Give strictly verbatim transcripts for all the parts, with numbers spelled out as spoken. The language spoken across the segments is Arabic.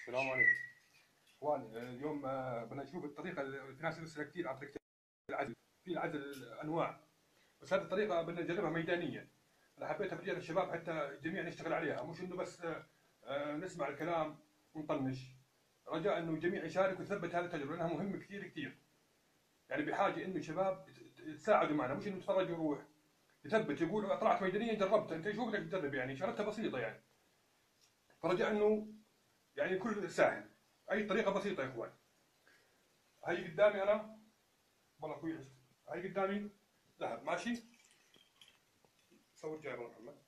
السلام عليكم اخواني. اليوم آه، بدنا نشوف الطريقه اللي في ناس تسال كثير عن طريقه العزل. في العزل انواع، بس هذه الطريقه بدنا نجربها ميدانيا. انا حبيت افيدها للشباب حتى الجميع نشتغل عليها، مش انه بس آه، آه، نسمع الكلام ونطنش. رجاء انه الجميع يشارك ويثبت هذه التجربه لانها مهمه كثير كثير. يعني بحاجه انه الشباب يتساعدوا معنا، مش انه يتفرج ويروح. يثبت يقول طلعت ميدانيا جربت، انت شو بدك تجرب؟ يعني شغلتها بسيطه يعني. فرجاء انه يعني الكل سهل، اي طريقه بسيطه يا اخوان. هي قدامي انا، والله كويس. هي قدامي ذهب ماشي. صور جاي ابو محمد،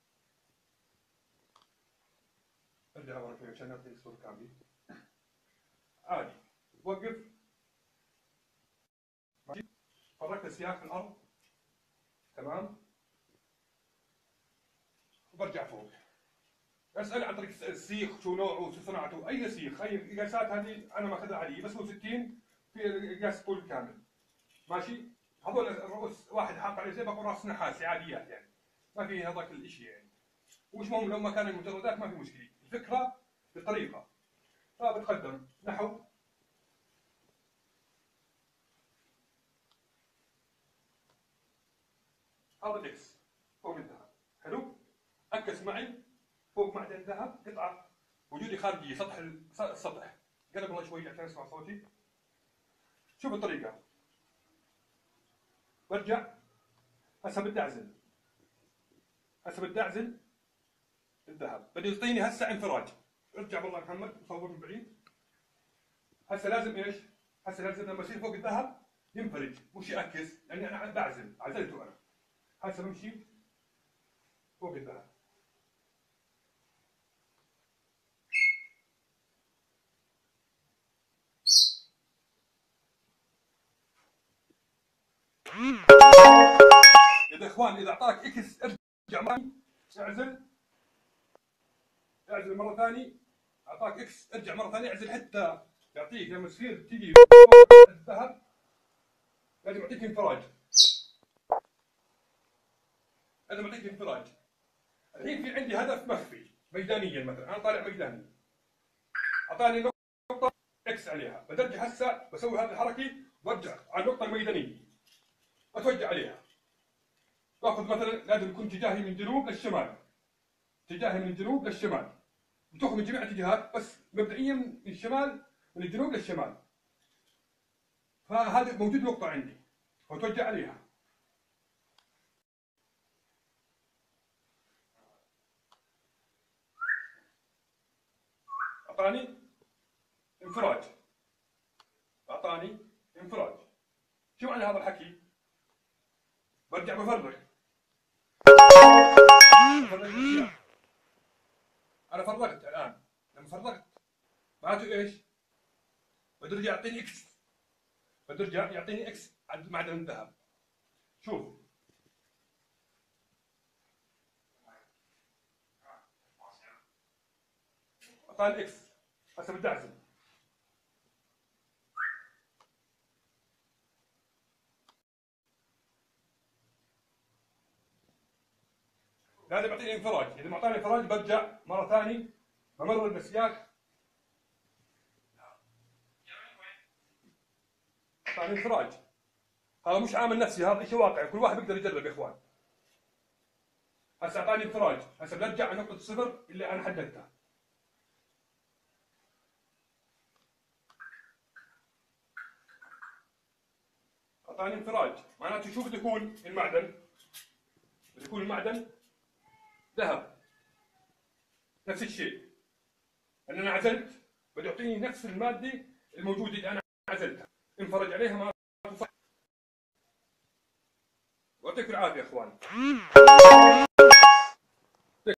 ارجع ورا شوي عشان نعطيك الصوره كامله. عادي وقف ماشي، فركت السياق في الارض تمام، وبرجع فوق. اسال عن طريق السيخ شو نوعه وشو صناعته، اي سيخ. اي قياسات هذه انا ماخذها عاديه، بس هو ستين في قياس طول كامل ماشي. هذول الرؤوس واحد حاط عليه زي بقول راس نحاسي عاديات يعني، ما في هذاك الشيء يعني. ومش مهم لو ما كان المجردات، ما في مشكله. الفكره بالطريقه. فبتقدم نحو هذا الاكس فوق الذهب. حلو، عكس معي فوق معدن الذهب قطعه وجودي خارجيه سطح السطح. قرب الله شوي عشان اسمع صوتي. شوف الطريقه. برجع هسه بدي اعزل، هسه بدي اعزل الذهب، بدي يعطيني هسه انفراج. ارجع والله محمد صور من بعيد. هسه لازم ايش؟ هسه لازم لما يصير فوق الذهب ينفرج، مش يعكس، لاني انا بعزل، عزلته انا. هسه بمشي فوق الذهب. يا اخوان اذا اعطاك اكس ارجع معي اعزل، اعزل مره ثانيه. اعطاك اكس ارجع مره ثانيه اعزل حتى يعطيك لما تصير تجي فوق الذهب لازم يعطيك انفراج، لازم يعطيك انفراج. الحين في عندي هدف مخفي ميدانيا، مثلا انا طالع ميداني اعطاني نقطه اكس عليها، بدرجع هسه بسوي هذه الحركه وارجع على النقطه الميدانيه اتوجه عليها. باخذ مثلا لازم يكون اتجاهي من الجنوب للشمال، اتجاهي من الجنوب للشمال، بتاخذ من جميع الاتجاهات بس مبدئيا من الشمال، من الجنوب للشمال. فهذه موجود نقطه عندي واتوجه عليها. اعطاني انفراج، اعطاني انفراج. شو معنى هذا الحكي؟ برجع بفرغ، بفرغ الاشياء. انا فرغت الان، لما فرغت معناته ايش؟ بده يرجع يعطيني اكس، بده يرجع يعطيني اكس على معدن الذهب. شوف اعطاني اكس، هسه بدي اعزل. لازم يعطيني انفراج، اذا ما اعطاني انفراج برجع مره ثانيه بمرر بالسياق. اعطاني انفراج، هذا مش عامل نفسي، هذا شيء واقعي، كل واحد بيقدر يجرب يا اخوان. هسه اعطاني انفراج، هسه برجع على نقطه الصفر اللي انا حددتها. اعطاني انفراج، معناته شو بده يكون المعدن؟ بده يكون المعدن ذهب. نفس الشيء، ان انا عزلت بده يعطيني نفس الماده الموجوده اللي انا عزلتها، انفرج عليها ما صح. يعطيكم العافيه يا اخوان.